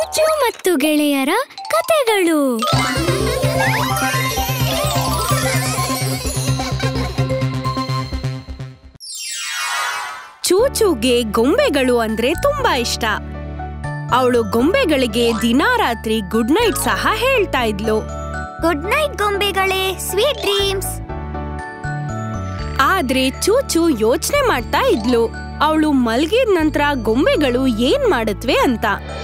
ಚೂಚು ಮತ್ತು ಗೆಳೆಯರ ಕತೆಗಳು. ಚೂಚುಗೆ ಗೊಂಬೆಗಳು ಅಂದ್ರೆ ತುಂಬಾ ಇಷ್ಟ. ಅವಳು ಗೊಂಬೆಗಳಿಗೆ ದಿನಾರಾತ್ರಿ ಗುಡ್ ನೈಟ್ ಸಹ ಹೇಳ್ತಾ ಇದ್ಲು. ಗುಡ್ ನೈಟ್ ಗೊಂಬೆಗಳೇ, ಸ್ವೀಟ್ ಡ್ರೀಮ್ಸ್. ಆದ್ರೆ ಚೂಚು ಯೋಚನೆ ಮಾಡ್ತಾ ಇದ್ಲು, ಅವಳು ಮಲ್ಗಿದ ನಂತರ ಗೊಂಬೆಗಳು ಏನ್ ಮಾಡತ್ವೆ ಅಂತ.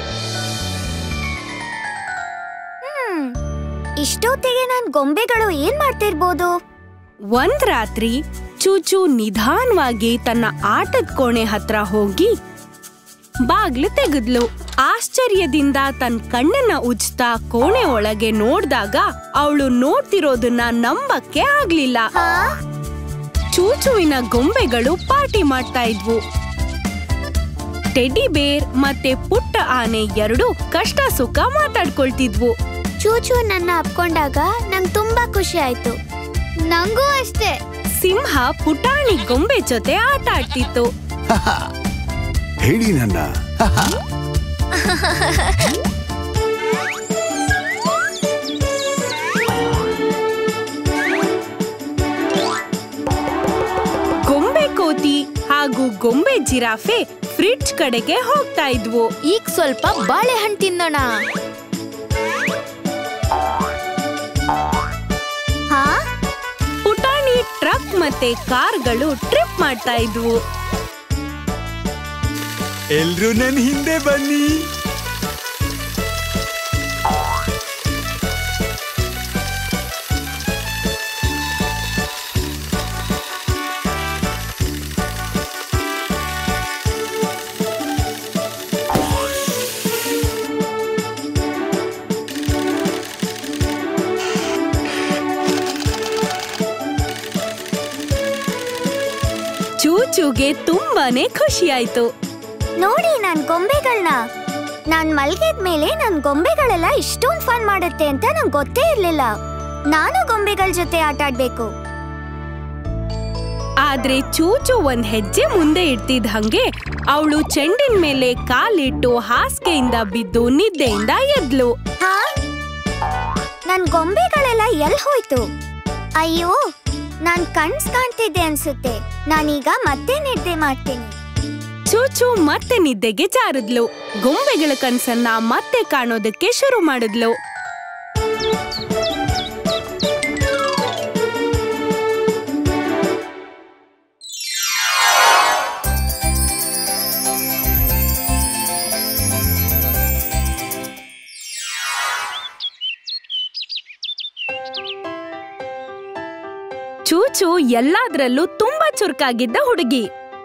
ಇಷ್ಟೊತ್ತಿಗೆ ನನ್ ಗೊಂಬೆಗಳು ಏನ್ ಮಾಡ್ತಿರ್ಬೋದು? ಒಂದ್ ರಾತ್ರಿ ಚೂಚು ನಿಧಾನವಾಗಿ ತನ್ನ ಆಟದ ಕೋಣೆ ಹತ್ರ ಹೋಗಿ ಬಾಗ್ಲು ತೆಗೆದ್ಲು. ಆಶ್ಚರ್ಯದಿಂದ ತನ್ನ ಕಣ್ಣನ್ನ ಉಜ್ತಾ ಕೋಣೆ ಒಳಗೆ ನೋಡ್ದಾಗ ಅವಳು ನೋಡ್ತಿರೋದನ್ನ ನಂಬಕ್ಕೆ ಆಗ್ಲಿಲ್ಲ. ಚೂಚುವಿನ ಗೊಂಬೆಗಳು ಪಾರ್ಟಿ ಮಾಡ್ತಾ ಇದ್ವು. ಟೆಡ್ಡಿ ಬೇರ್ ಮತ್ತೆ ಪುಟ್ಟ ಆನೆ ಎರಡು ಕಷ್ಟ ಸುಖ ಮಾತಾಡ್ಕೊಳ್ತಿದ್ವು. ಚೂಚು ನನ್ನ ಅಪ್ಕೊಂಡಾಗ ನಂಗ್ ತುಂಬಾ ಖುಷಿ ಆಯ್ತು. ನಂಗೂ ಅಷ್ಟೇ. ಸಿಂಹ ಪುಟಾಣಿ ಗೊಂಬೆ ಜೊತೆ ಆಟ ಆಡ್ತಿತ್ತು. ಹೇಳಿ ನನ್ನ. ಗೊಂಬೆ ಕೋತಿ ಹಾಗೂ ಗೊಂಬೆ ಜಿರಾಫೆ ಫ್ರಿಡ್ಜ್ ಕಡೆಗೆ ಹೋಗ್ತಾ ಇದ್ವು. ಈಗ ಸ್ವಲ್ಪ ಬಾಳೆಹಣ್ಣು ತಿನ್ನೋಣ. ಪುಟಾಣಿ ಟ್ರಕ್ ಮತ್ತೆ ಕಾರ್ಗಳು ಟ್ರಿಪ್ ಮಾಡ್ತಾ ಇದ್ವು. ಎಲ್ರೂ ನನ್ ಹಿಂದೆ ಬನ್ನಿ. ಚೂಚುಗೆ ತುಂಬಾನೇ ಖುಷಿ ಆಯ್ತು. ನೋಡಿ ನನ್ ಗೊಂಬೆಗಳನ್ನ. ನಾನ್ ಮಲ್ಗಿದ್ಮೇಲೆ ನನ್ ಗೊಂಬೆಗಳೆಲ್ಲ ಇಷ್ಟೊಂದ್ ಫನ್ ಮಾಡುತ್ತೆ ಅಂತ ನಂಗೆ ಗೊತ್ತೇ ಇರ್ಲಿಲ್ಲ. ನಾನು ಗೊಂಬೆಗಳ ಜೊತೆ ಆಟ ಆಡ್ಬೇಕು. ಆದ್ರೆ ಚೂಚು ಒಂದ್ ಹೆಜ್ಜೆ ಮುಂದೆ ಇಡ್ತಿದ್ದ ಹಂಗೆ ಅವಳು ಚೆಂಡಿನ ಮೇಲೆ ಕಾಲಿಟ್ಟು ಹಾಸಿಗೆಯಿಂದ ಬಿದ್ದು ನಿದ್ದೆಯಿಂದ ಎದ್ಲು. ನನ್ ಗೊಂಬೆಗಳೆಲ್ಲ ಎಲ್ ಹೋಯ್ತು? ಅಯ್ಯೋ, ನಾನ್ ಕನ್ಸ್ ಕಾಣ್ತಿದ್ದೆ ಅನ್ಸುತ್ತೆ. ನಾನೀಗ ಮತ್ತೆ ನಿದ್ದೆ ಮಾಡ್ತೀನಿ. ಚೂಚು ಮತ್ತೆ ನಿದ್ದೆಗೆ ಜಾರಿದ್ಲು. ಗೊಂಬೆಗಳ ಕನ್ಸನ್ನ ಮತ್ತೆ ಕಾಣೋದಕ್ಕೆ ಶುರು ಮಾಡಿದ್ಲು. ಚೂಚು ಎಲ್ಲಾದ್ರಲ್ಲೂ ತುಂಬಾ ಚುರುಕಾಗಿದ್ದ ಹುಡುಗಿ.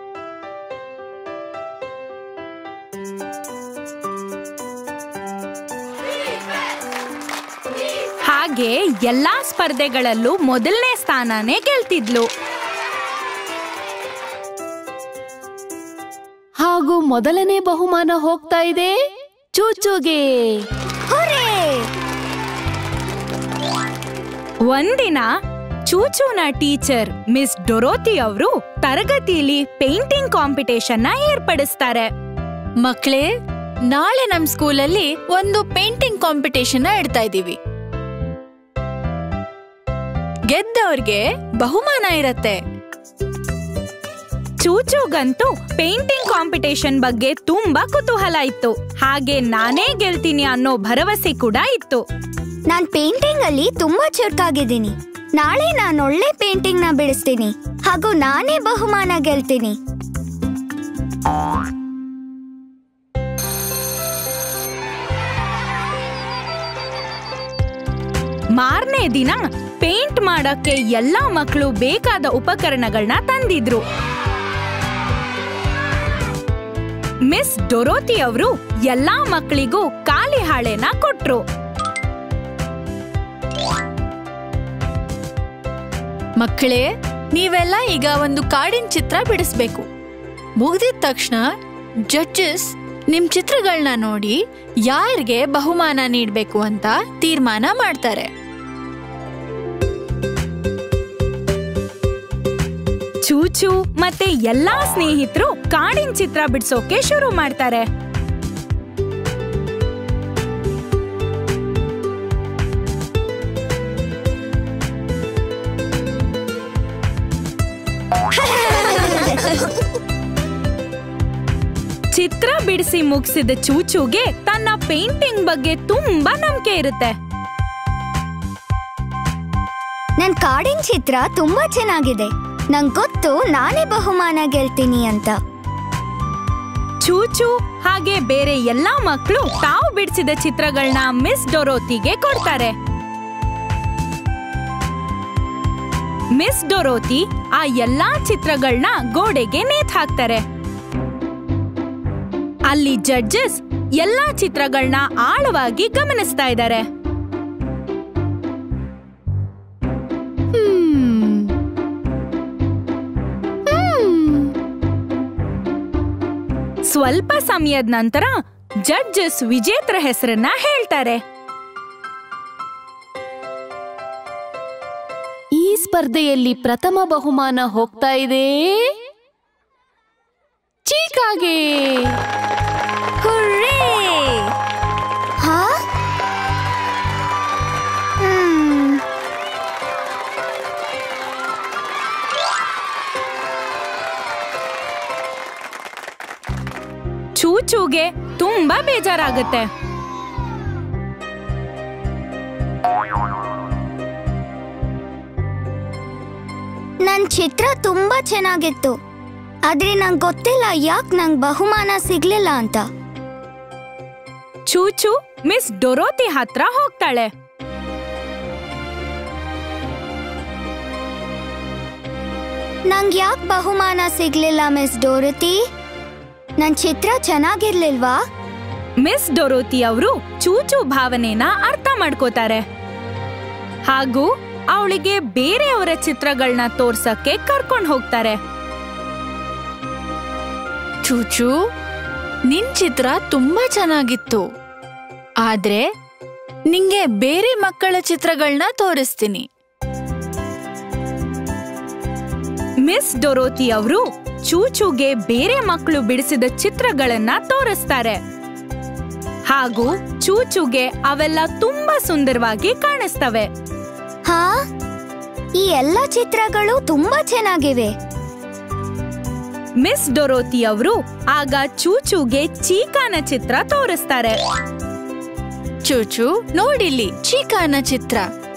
ಹಾಗೆ ಎಲ್ಲಾ ಸ್ಪರ್ಧೆಗಳಲ್ಲೂ ಮೊದಲನೇ ಸ್ಥಾನನೇ ಗೆಲ್ತಿದ್ಲು. ಹಾಗೂ ಮೊದಲನೇ ಬಹುಮಾನ ಹೋಗ್ತಾ ಇದೆ ಚೂಚುಗೆ. ಒಂದಿನ ಚೂಚುನ ಟೀಚರ್ ಮಿಸ್ ಡೊರೋತಿ ಅವರು ತರಗತಿಯಲ್ಲಿ ಪೇಂಟಿಂಗ್ ಕಾಂಪಿಟೇಷನ್ ನ ಏರ್ಪಡಿಸ್ತಾರೆ. ಮಕ್ಕಳೇ, ನಾಳೆ ನಮ್ ಸ್ಕೂಲಲ್ಲಿ ಒಂದು ಪೇಂಟಿಂಗ್ ಕಾಂಪಿಟೇಷನ್ ಇಡ್ತಾ ಇದೀವಿ. ಗೆದ್ದವ್ರಿಗೆ ಬಹುಮಾನ ಇರತ್ತೆ. ಚೂಚುಗಂತೂ ಪೇಂಟಿಂಗ್ ಕಾಂಪಿಟೇಷನ್ ಬಗ್ಗೆ ತುಂಬಾ ಕುತೂಹಲ ಇತ್ತು. ಹಾಗೆ ನಾನೇ ಗೆಲ್ತೀನಿ ಅನ್ನೋ ಭರವಸೆ ಕೂಡ ಇತ್ತು. ನಾನ್ ಪೇಂಟಿಂಗ್ ಅಲ್ಲಿ ತುಂಬಾ ಚುರುಕಾಗಿದ್ದೀನಿ. ನಾಳೆ ನಾನು ಒಳ್ಳೆ ಪೇಂಟಿಂಗ್ ನ ಬಿಡಿಸ್ತೀನಿ ಹಾಗೂ ನಾನೇ ಬಹುಮಾನ ಗೆಲ್ತೀನಿ. ಮಾರನೇ ದಿನ ಪೇಂಟ್ ಮಾಡಕ್ಕೆ ಎಲ್ಲಾ ಮಕ್ಕಳು ಬೇಕಾದ ಉಪಕರಣಗಳನ್ನ ತಂದಿದ್ರು. ಮಿಸ್ ಡೊರೋತಿ ಅವರು ಎಲ್ಲಾ ಮಕ್ಕಳಿಗೂ ಖಾಲಿ ಹಾಳೆನ ಕೊಟ್ರು. ಮಕ್ಕಳೇ, ನೀವೆಲ್ಲ ಈಗ ಒಂದು ಕಾಡಿನ ಚಿತ್ರ ಬಿಡಿಸ್ಬೇಕು. ಮುಗಿದಿದ ತಕ್ಷಣ ಜಡ್ಜಸ್ ನಿಮ್ ಚಿತ್ರಗಳನ್ನ ನೋಡಿ ಯಾರಿಗೆ ಬಹುಮಾನ ನೀಡ್ಬೇಕು ಅಂತ ತೀರ್ಮಾನ ಮಾಡ್ತಾರೆ. ಚೂಚು ಮತ್ತೆ ಎಲ್ಲಾ ಸ್ನೇಹಿತರು ಕಾಡಿನ ಚಿತ್ರ ಬಿಡಿಸೋಕೆ ಶುರು ಮಾಡ್ತಾರೆ. ಚಿತ್ರ ಬಿಡಿಸಿ ಮುಗಿಸಿದ ಚೂಚುಗೆ ತನ್ನ ಪೇಂಟಿಂಗ್ ಬಗ್ಗೆ ತುಂಬಾ ನಂಬಿಕೆ ಇರುತ್ತೆ. ನನ್ ಕಾಡಿನ ಚಿತ್ರ ತುಂಬಾ ಚೆನ್ನಾಗಿದೆ. ನಂಗ್ ಗೊತ್ತು ನಾನೇ ಬಹುಮಾನ ಗೆಲ್ತೀನಿ ಅಂತ. ಚೂಚು ಹಾಗೆ ಬೇರೆ ಎಲ್ಲಾ ಮಕ್ಕಳು ತಾವು ಬಿಡಿಸಿದ ಚಿತ್ರಗಳನ್ನ ಮಿಸ್ ಡೊರೋತಿಗೆ ಕೊಡ್ತಾರೆ. ಮಿಸ್ ಡೊರೋತಿ ಆ ಎಲ್ಲಾ ಚಿತ್ರಗಳನ್ನ ಗೋಡೆಗೆ ನೇತ್ ಹಾಕ್ತಾರೆ. ಅಲ್ಲಿ ಜಡ್ಜಸ್ ಎಲ್ಲಾ ಚಿತ್ರಗಳನ್ನ ಆಳವಾಗಿ ಗಮನಿಸ್ತಾ ಇದ್ದಾರೆ. ಸ್ವಲ್ಪ ಸಮಯದ ನಂತರ ಜಡ್ಜಸ್ ವಿಜೇತರ ಹೆಸರನ್ನ ಹೇಳ್ತಾರೆ. ಈ ಸ್ಪರ್ಧೆಯಲ್ಲಿ ಪ್ರಥಮ ಬಹುಮಾನ ಹೋಗ್ತಾ ಇದೆ ಚೀಕಾಗೆ. ಹುರ್ರೇ! ಹಾ? ಚೂಚುಗೆ ತುಂಬಾ ಬೇಜಾರಾಗುತ್ತೆ. ನನ್ ಚಿತ್ರ ತುಂಬಾ ಚೆನ್ನಾಗಿತ್ತು, ಆದ್ರೆ ನಂಗ್ ಗೊತ್ತಿಲ್ಲ ಯಾಕೆ ನಂಗ್ ಬಹುಮಾನ ಸಿಗ್ಲಿಲ್ಲ ಅಂತ. ಚೂಚು ಮಿಸ್ ಡೊರೋತಿ ಹತ್ರ ಹೋಗ್ತಾಳೆ. ನಂಗ್ ಯಾಕೆ ಬಹುಮಾನ ಸಿಗ್ಲಿಲ್ಲ ಮಿಸ್ ಡೊರೋತಿ? ನನ್ ಚಿತ್ರ ಚೆನ್ನಾಗಿರ್ಲಿಲ್ವಾ? ಮಿಸ್ ಡೊರೋತಿ ಅವರು ಚೂಚು ಭಾವನೆನ ಅರ್ಥ ಮಾಡ್ಕೋತಾರೆ ಹಾಗೂ ಅವಳಿಗೆ ಬೇರೆಯವರ ಚಿತ್ರಗಳನ್ನ ತೋರ್ಸಕ್ಕೆ ಕರ್ಕೊಂಡು ಹೋಗ್ತಾರೆ. ಚೂಚು, ನಿನ್ ಚಿತ್ರ ತುಂಬಾ ಚೆನ್ನಾಗಿತ್ತು, ಆದ್ರೆ ನಿಂಗೆ ಬೇರೆ ಮಕ್ಕಳ ಚಿತ್ರಗಳನ್ನ ತೋರಿಸ್ತೀನಿ. ಮಿಸ್ ಡೊರೋತಿ ಅವರು ಚೂಚುಗೆ ಬೇರೆ ಮಕ್ಕಳು ಬಿಡಿಸಿದ ಚಿತ್ರಗಳನ್ನ ತೋರಿಸ್ತಾರೆ ಹಾಗೂ ಚೂಚುಗೆ ಅವೆಲ್ಲ ತುಂಬಾ ಸುಂದರವಾಗಿ ಕಾಣಿಸ್ತವೆ. ಹಾ, ಈ ಎಲ್ಲ ಚಿತ್ರಗಳು ತುಂಬಾ ಚೆನ್ನಾಗಿವೆ. ಮಿಸ್ ಡೊರೋತಿ ಅವರು ಆಗ ಚೂಚುಗೆ ಚೀಕಾನ ಚಿತ್ರ ತೋರಿಸ್ತಾರೆ. ಚೂಚು, ನೋಡಿಲ್ಲಿ ಚೀಕಾನ ಚಿತ್ರ.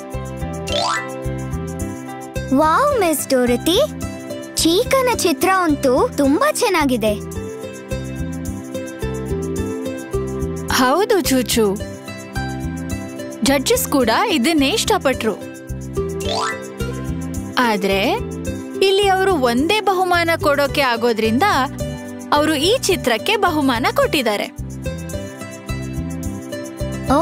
ವಾವ್ ಮಿಸ್ ಡೊರೋತಿ, ಚೀಕನ ಚಿತ್ರ ಅಂತೂ ತುಂಬಾ ಚೆನ್ನಾಗಿದೆ. ಹೌದು ಚೂಚು, ಜಡ್ಜಸ್ ಕೂಡ ಇದನ್ನೇ ಇಷ್ಟಪಟ್ರು. ಆದ್ರೆ ಇಲ್ಲಿ ಅವರು ಒಂದೇ ಬಹುಮಾನ ಕೊಡೋಕೆ ಆಗೋದ್ರಿಂದ ಅವರು ಈ ಚಿತ್ರಕ್ಕೆ ಬಹುಮಾನ ಕೊಟ್ಟಿದ್ದಾರೆ. ಓ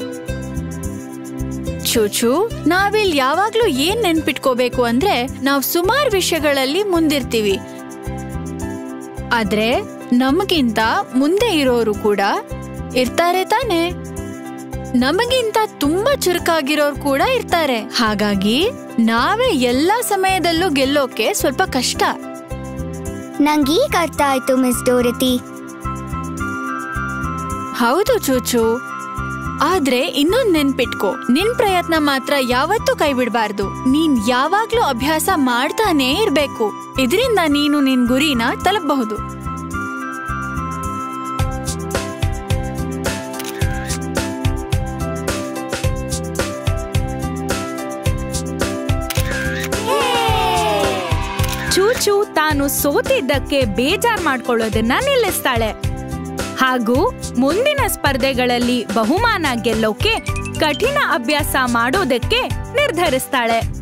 ಚೂಚು, ನಾವಿಲ್ಲಿ ಯಾವಾಗ್ಲೂ ಏನ್ ನೆನ್ಪಿಟ್ಕೋಬೇಕು ಅಂದ್ರೆ ನಾವು ಸುಮಾರು ವಿಷಯಗಳಲ್ಲಿ ಮುಂದಿರ್ತೀವಿ, ಆದ್ರೆ ನಮಗಿಂತ ಮುಂದೆ ಇರೋರು ಕೂಡ ಇರ್ತಾರೆ ತಾನೆ. ನಮಗಿಂತ ತುಂಬಾ ಚುರುಕಾಗಿರೋರು ಕೂಡ ಇರ್ತಾರೆ. ಹಾಗಾಗಿ ನಾವೇ ಎಲ್ಲಾ ಸಮಯದಲ್ಲೂ ಗೆಲ್ಲೋಕೆ ಸ್ವಲ್ಪ ಕಷ್ಟ. ನಂಗೀಗ ಅರ್ಥ ಆಯ್ತು ಮಿಸ್ ಡೊರೋತಿ. ಹೌದು ಚೂಚು, ಆದ್ರೆ ಇನ್ನೊಂದ್ ನೆನ್ಪಿಟ್ಕೋ, ನಿನ್ ಪ್ರಯತ್ನ ಮಾತ್ರ ಯಾವತ್ತೂ ಕೈ ಬಿಡ್ಬಾರ್ದು. ನೀನ್ ಯಾವಾಗ್ಲೂ ಅಭ್ಯಾಸ ಮಾಡ್ತಾನೇ ಇರ್ಬೇಕು. ಇದರಿಂದ ನೀನು ನಿನ್ ಗುರಿನ ತಲುಪಬಹುದು. ಚೂಚು ತಾನು ಸೋತಿದ್ದಕ್ಕೆ ಬೇಜಾರ್ ಮಾಡ್ಕೊಳ್ಳೋದನ್ನ ನಿಲ್ಲಿಸ್ತಾಳೆ ಹಾಗೂ ಮುಂದಿನ ಸ್ಪರ್ಧೆಗಳಲ್ಲಿ ಬಹುಮಾನ ಗೆಲ್ಲೋಕೆ ಕಠಿಣ ಅಭ್ಯಾಸ ಮಾಡೋದಕ್ಕೆ ನಿರ್ಧರಿಸ್ತಾಳೆ.